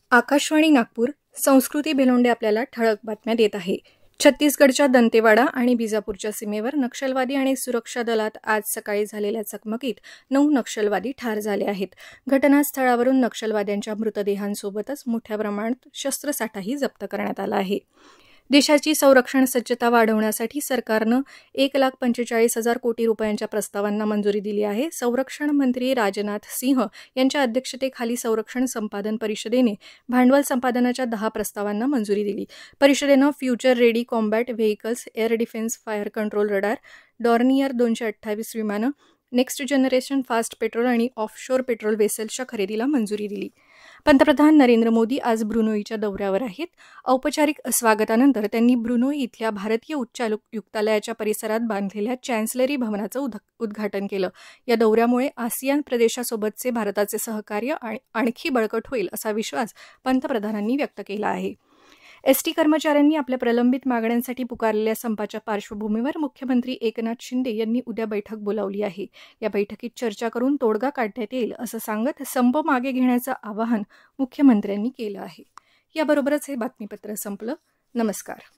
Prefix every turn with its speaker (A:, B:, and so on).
A: आकाशवाणी नागपूर संस्कृती बेलोंडे आपल्याला ठळक बातम्या देत आहे. छत्तीसगडच्या दंतेवाडा आणि बिजापूरच्या सीमेवर नक्षलवादी आणि सुरक्षा दलात आज सकाळी झालेल्या चकमकीत 9 नक्षलवादी ठार झाले आहेत. घटनास्थळावरून नक्षलवाद्यांच्या मृतदेहांसोबतच मोठ्या प्रमाणात शस्त्रसाठाही जप्त करण्यात आला आहे. देशाची संरक्षण सज्जता वाढवण्यासाठी सरकारनं 1,45,000 कोटी रुपयांच्या प्रस्तावांना मंजुरी दिली आहे. संरक्षण मंत्री राजनाथ सिंह यांच्या अध्यक्षतेखाली संरक्षण संपादन परिषदेने भांडवल संपादनाच्या 10 प्रस्तावांना मंजुरी दिली. परिषदेनं future ready combat vehicles, air defence fire control radar, Dornier 228 विमानं, नेक्स्ट जनरेशन फास्ट पेट्रोल आणि ऑफशोर पेट्रोल वेसल्सच्या खरेदीला मंजुरी दिली. पंतप्रधान नरेंद्र मोदी आज ब्रुनोईच्या दौऱ्यावर आहेत. औपचारिक स्वागतानंतर त्यांनी ब्रुनोई इथल्या भारतीय उच्चायुक्तालयाच्या परिसरात बांधलेल्या चॅन्सलरी भवनाचं उद्घाटन केलं. या दौऱ्यामुळे आसियान प्रदेशासोबतचे भारताचे सहकार्य आणखी बळकट होईल असा विश्वास पंतप्रधानांनी व्यक्त केला आहे. एसटी कर्मचाऱ्यांनी आपल्या प्रलंबित मागण्यांसाठी पुकारलेल्या संपाच्या पार्श्वभूमीवर मुख्यमंत्री एकनाथ शिंदे यांनी उद्या बैठक बोलावली आहे. या बैठकीत चर्चा करून तोडगा काढण्यात येईल असं सांगत संप मागे घेण्याचं आवाहन मुख्यमंत्र्यांनी केलं आहे. याबरोबरच हे बातमीपत्र संपलं. नमस्कार.